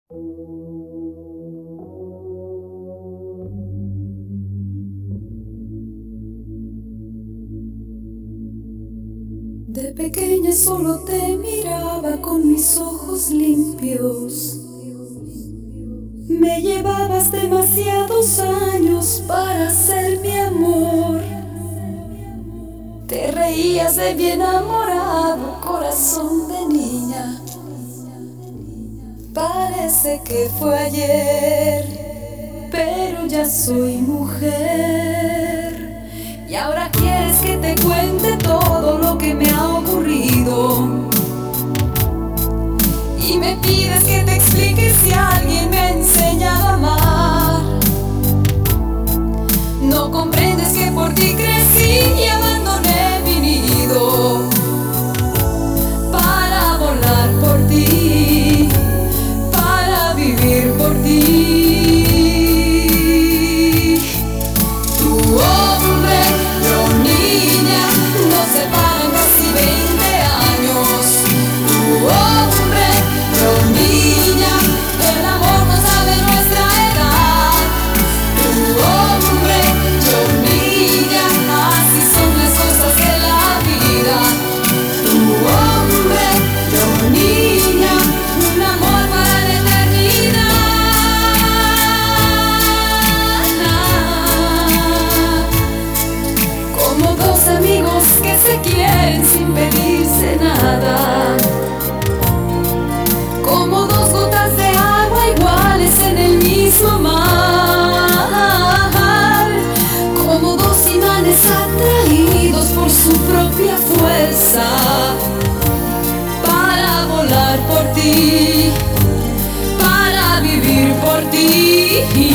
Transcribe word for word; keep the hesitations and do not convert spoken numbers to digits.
De pequeña solo te miraba con mis ojos limpios. Me llevabas demasiados años para ser mi amor. Te reías de mi enamorado corazón de niña. Parece que fue ayer, pero ya soy mujer. Y ahora quieres que te cuente todo lo que me ha ocurrido. Y me pides que te explique si alguien me ha enseñado a amar. No comprendes que por ti crecí y abandoné mi nido para volar por ti, para vivir por ti. Tu hombre, yo niña, nos separan casi veinte años. Tu hombre, yo niña, el amor no sabe nuestra edad. Tu hombre, yo niña, así son las cosas de la vida. Tu hombre, yo niña, un amor para la eternidad. Como dos amigos que se quieren sin pedirse nada. Como dos gotas de agua iguales en el mismo mar. Como dos imanes atraídos por su propia fuerza para volar por ti, para vivir por ti.